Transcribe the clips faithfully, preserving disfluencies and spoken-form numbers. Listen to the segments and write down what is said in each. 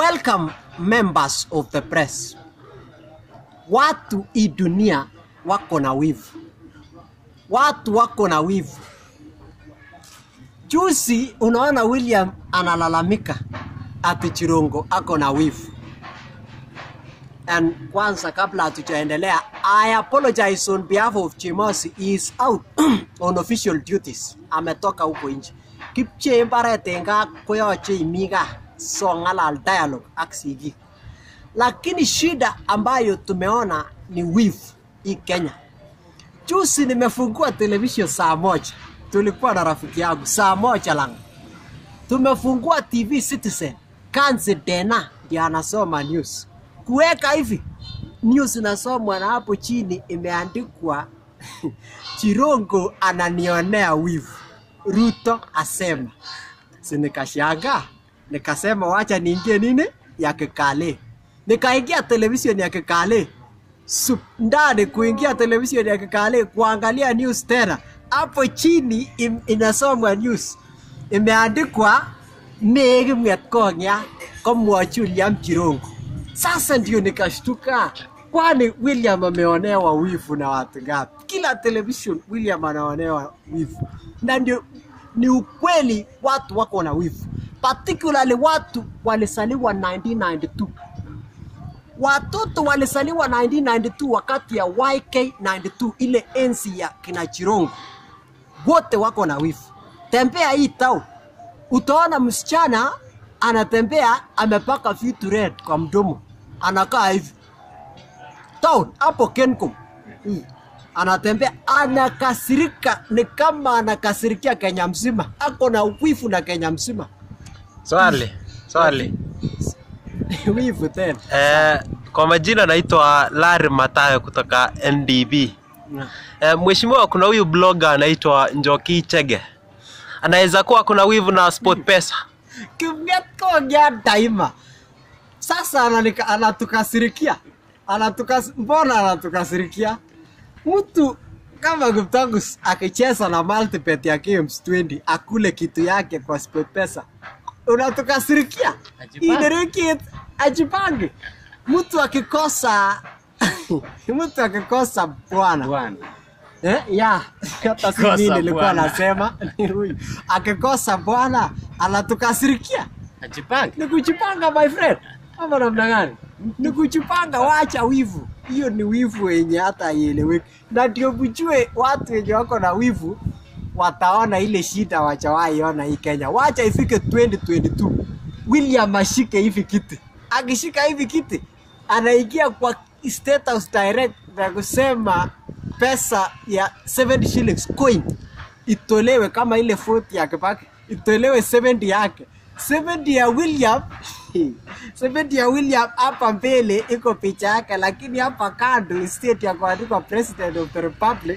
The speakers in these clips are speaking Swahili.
Welcome members of the press. Watu hii dunia wako na wivu. Watu wako na wivu. Juzi unaona William analalamika ati Chirongo ako na wivu. And kwanza kabla hatujaendelea, I apologize on behalf of Chimosi. He is out on official duties. Ametoka huko nje. Kipche mbare tenga koyoche imiga so ngalal dialogue aksigi. Lakini shida ambayo tumeona ni wivu hii Kenya. Juzi nimefungua television saa moja. Tulikuwa na rafiki yangu saa moja lang. Tumefungua T V Citizen. Kanzi Dena ndiye anasoma news. Kuweka hivi news nasomwa na hapo chini imeandikwa Chirongo ananionea wivu. Ruto asema. Si nikashangaa. Nikasema wacha niingie nini ya kikale. Nikaingia television ya kikale. Ndani kuingia television ya kikale kuangalia news tena. Hapo chini im, inasomwa news. Imeandikwa Megi Mwetkong'ya komwochi William Chirongo. Sasa ndio nikashtuka. Kwani William ameonewa wivu na watu ngapi? Kila television William anaonewa wivu. Na ndio ni ukweli watu wako na wivu. Particularly watu walisaliwa nineteen ninety-two. Watoto walisaliwa nineteen ninety-two wakati ya Y K ninety-two ile enzi ya kina Chirongo. Wote wako na wivu. Tembea hii tao. Utaona msichana anatembea amepaka vitu red kwa mdomo. Anakaa hivi. Town hapo Kencom. Hmm. Anatembea anakasirika ni kama anakasirikia Kenya mzima. Ako na wivu na Kenya mzima. Swali, swali. Wivu tena. Eh, kwa majina naitwa Larry Matayo kutoka N D B. Eh, mheshimiwa kuna huyu blogger anaitwa Njoki Chege. Anaweza kuwa kuna wivu na SportPesa. Kimwetkong'ya daima. Sasa analika anatukasirikia. Anatukas mbona anatukasirikia? Mtu kama Guptangus akicheza na multibet ya games twenty akule kitu yake kwa SportPesa. Unatukasirikia? Idereki ajipange. Mtu akikosa mtu akikosa bwana. Bwana. Eh, ya, hata si mimi nilikuwa nasema ni huyu. Akikosa bwana anatukasirikia. Ajipanga. Ni kujipanga my friend. Ama namna gani? Ni kujipanga, wacha wivu. Hiyo ni wivu yenye hata haieleweki. Na ndio mjue watu wenye wako na wivu wataona ile shida wachawahi ona hii Kenya. Wacha ifike twenty twenty-two. William ashike hivi kiti. Akishika hivi kiti anaingia kwa State House direct na kusema pesa ya seventy shillings coin itolewe kama ile forty ya Kibaki, itolewe seventy yake. seventy ya William seventy ya William hapa mbele iko picha yake, lakini hapa kando state ya kuandikwa President of the Republic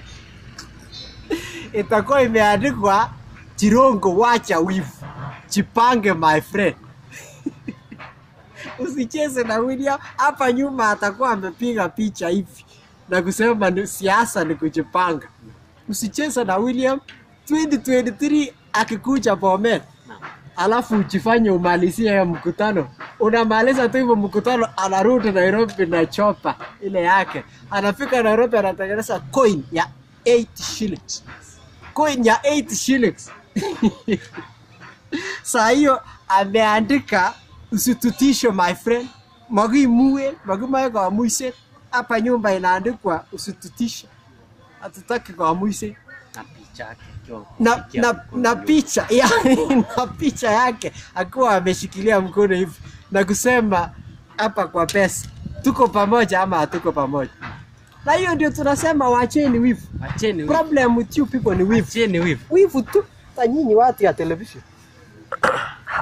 itakuwa imeandikwa Chirongo wacha wivu. Jipange my friend. Usicheze na William. Hapa nyuma atakuwa amepiga picha hivi na kusema ni siasa ni kujipanga. Usicheze na William. twenty twenty-three akikuja Bomet. Alafu ujifanye umalizie ya mkutano. Unamaliza tu hivyo mkutano anarudi Nairobi na chopa ile yake. Anafika Nairobi anatengeneza coin ya eight shillings. Coin ya eight shillings. Saa hiyo ameandika usitutisho my friend. Magi muwe, magi mae kwa muise. Hapa nyumba inaandikwa usitutisho. Hatutaki kwa muise. Na picha yake. Na, na, na picha ya, na picha yake akiwa ameshikilia mkono hivi na kusema hapa kwa pesa tuko pamoja ama hatuko pamoja. Na hiyo ndio tunasema wacheni wivu. Wacheni wivu. Problem with you people ni wivu. Wacheni wivu. Wivu tu. Ta nyinyi watu ya television.